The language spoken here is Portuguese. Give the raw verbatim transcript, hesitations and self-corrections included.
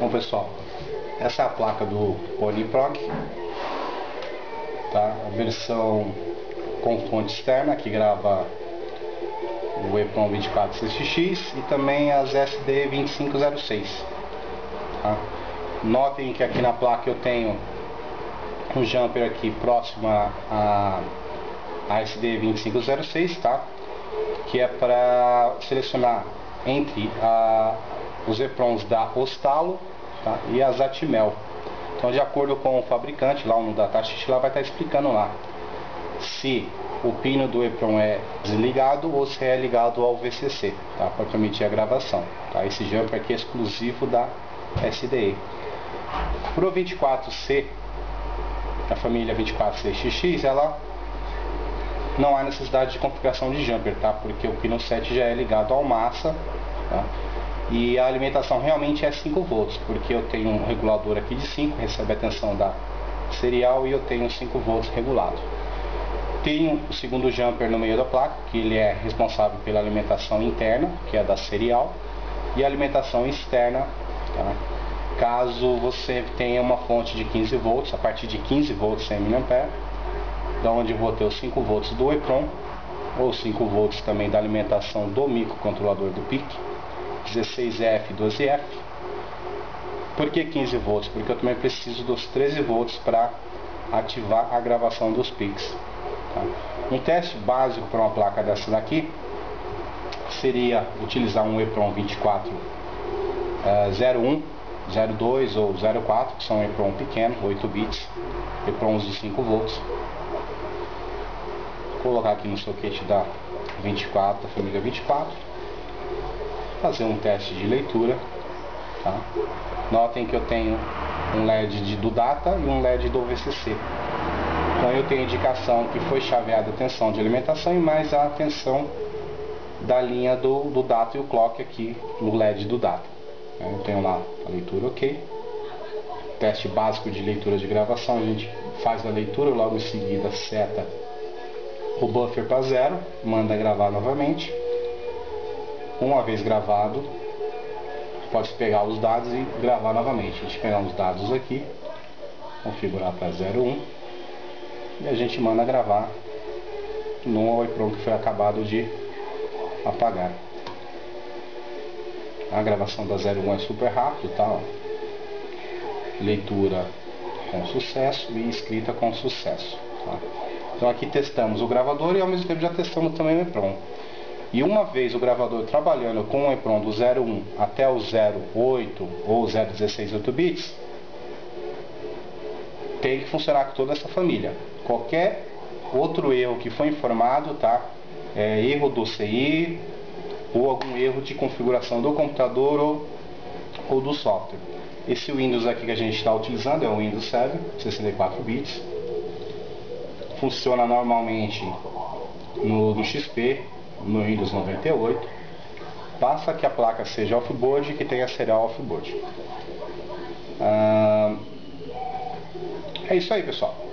Bom pessoal, essa é a placa do Polyprog, tá? A versão com fonte externa que grava o EPROM vinte e quatro C X X e também as S D vinte e cinco zero seis, tá? Notem que aqui na placa eu tenho um jumper aqui próximo a, a S D vinte e cinco zero seis, tá? Que é para selecionar entre a, os EPROMs da Ostalo, tá? E as Atmel. Então, de acordo com o fabricante, lá no datasheet lá vai estar explicando lá se o pino do EPROM é desligado ou se é ligado ao V C C, tá? Para permitir a gravação, tá? Esse jumper aqui é exclusivo da S D E. Pro vinte e quatro C, a família vinte e quatro C X X, ela não há necessidade de configuração de jumper, tá? Porque o pino sete já é ligado ao massa, tá? E a alimentação realmente é cinco volts, porque eu tenho um regulador aqui de cinco, recebe a tensão da serial, e eu tenho cinco volts regulado. Tenho o segundo jumper no meio da placa, que ele é responsável pela alimentação interna, que é da serial, e a alimentação externa, tá? Caso você tenha uma fonte de quinze volts, a partir de quinze volts cem miliamperes, da onde eu vou ter os cinco volts do EPROM, ou cinco volts também da alimentação do microcontrolador do P I C, dezesseis F, doze F. Por que quinze volts? Porque eu também preciso dos treze volts para ativar a gravação dos P I Cs, tá? Um teste básico para uma placa dessa daqui seria utilizar um EPROM vinte e quatro zero um, zero dois ou zero quatro, que são EPROM pequeno, oito bits, EPROMs de cinco volts. Vou colocar aqui no socket da vinte e quatro, da família vinte e quatro, fazer um teste de leitura, tá? Notem que eu tenho um L E D de, do data e um L E D do V C C. Então eu tenho indicação que foi chaveada a tensão de alimentação e mais a tensão da linha do, do data e o clock aqui no L E D do data. Eu tenho lá a leitura ok. Teste básico de leitura de gravação, a gente faz a leitura, logo em seguida seta o buffer para zero, manda gravar novamente. Uma vez gravado, pode pegar os dados e gravar novamente. A gente pegar os dados aqui, configurar para zero um, e a gente manda gravar no EPROM que foi acabado de apagar. A gravação da zero um é super rápido, tá? Leitura com sucesso e escrita com sucesso, tá? Então aqui testamos o gravador e ao mesmo tempo já testamos também o EPROM. E uma vez o gravador trabalhando com o EPROM do zero um até o zero oito ou zero dezesseis oito bits, tem que funcionar com toda essa família. Qualquer outro erro que foi informado, tá? É, erro do C I ou algum erro de configuração do computador ou, ou do software. Esse Windows aqui que a gente está utilizando é o Windows sete, sessenta e quatro bits. Funciona normalmente no, no X P, no Windows noventa e oito. Basta que a placa seja offboard e que tenha serial offboard. Ah, é isso aí, pessoal.